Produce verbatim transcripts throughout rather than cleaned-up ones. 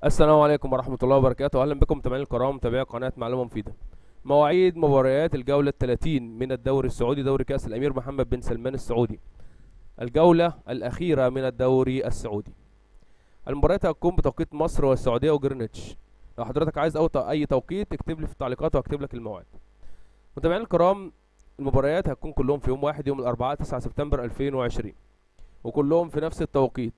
السلام عليكم ورحمة الله وبركاته. أهلا بكم متابعين الكرام متابعي قناة معلومة مفيدة. مواعيد مباريات الجولة الثلاثين من الدوري السعودي، دوري كأس الأمير محمد بن سلمان السعودي، الجولة الأخيرة من الدوري السعودي. المباريات هتكون بتوقيت مصر والسعودية وجرينتش. لو حضرتك عايز أو أي توقيت اكتب لي في التعليقات وهكتب لك الموعد. متابعين الكرام، المباريات هتكون كلهم في يوم واحد، يوم الأربعاء تسعة سبتمبر ألفين وعشرين، وكلهم في نفس التوقيت.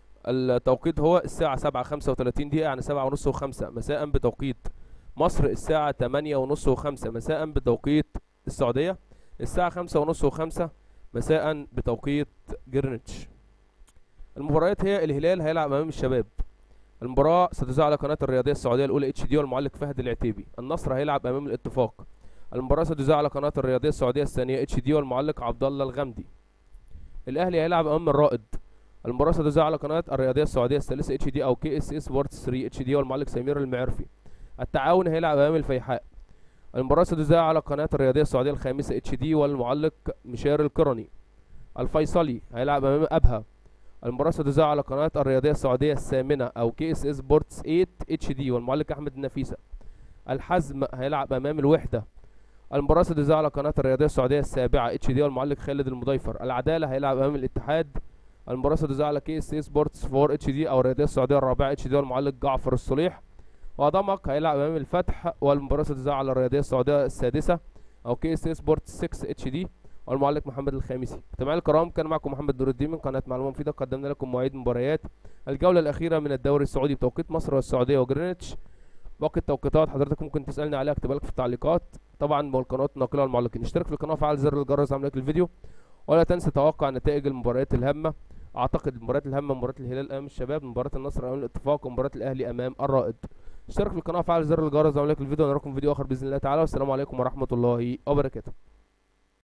التوقيت هو الساعة سبعة خمسة وتلاتين دقيقة، يعني سبعة ونص وخمسة مساء بتوقيت مصر، الساعة تمانية ونص وخمسة مساء بتوقيت السعودية، الساعة خمسة ونص وخمسة مساء بتوقيت جرينتش. المباريات هي: الهلال هيلعب أمام الشباب. المباراة ستذاع على قناة الرياضية السعودية الأولى اتش دي، والمعلق فهد العتيبي. النصر هيلعب أمام الاتفاق. المباراة ستذاع على قناة الرياضية السعودية الثانية اتش دي، والمعلق عبد الله الغمدي. الأهلي هيلعب أمام الرائد. المباراة ستذاع على قناة الرياضية السعودية الثالثة اتش دي أو كي اس اس سبورتس ثلاثة اتش دي، والمعلق سمير المعرفي. التعاون هيلعب أمام الفيحاء. المباراة ستذاع على قناة الرياضية السعودية الخامسة اتش دي، والمعلق مشار القرني. الفيصلي هيلعب أمام أبها. المباراة ستذاع على قناة الرياضية السعودية الثامنة أو كي اس اس سبورتس ثمانية اتش دي، والمعلق أحمد النفيسة. الحزم هيلعب أمام الوحدة. المباراة ستذاع على قناة الرياضية السعودية السابعة اتش دي، والمعلق خالد المضيفر. العدالة هيلعب أمام الاتحاد. المباراة ستذاع على كي اس اي سبورتس أربعة اتش دي او الرياضية السعودية الرابعة اتش دي، والمعلق جعفر الصليح. وضمك هيلعب امام الفتح، والمباراة ستذاع على الرياضية السعودية السادسة او كي اس اي سبورتس ستة اتش دي، والمعلق محمد الخامسي. متابعينا الكرام، كان معكم محمد نور الدين من قناة معلومة مفيدة. قدمنا لكم مواعيد مباريات الجولة الأخيرة من الدوري السعودي بتوقيت مصر والسعودية وجرينتش. باقي التوقيتات حضرتك ممكن تسألني عليها، اكتبها لك في التعليقات. طبعا والقنوات الناقلة والمعلقين. اشترك في القناة وفعل زر الجرس عشان يجيلك الفيديو، ولا تنسى توقع نتائج المباريات الهامة. اعتقد المباريات الهامه مباراه الهلال امام الشباب، مباراه النصر امام الاتفاق، ومباراه الاهلي امام الرائد. اشترك في القناه وفعل زر الجرس، ولايك الفيديو، ونراكم في فيديو اخر باذن الله تعالى، والسلام عليكم ورحمه الله وبركاته.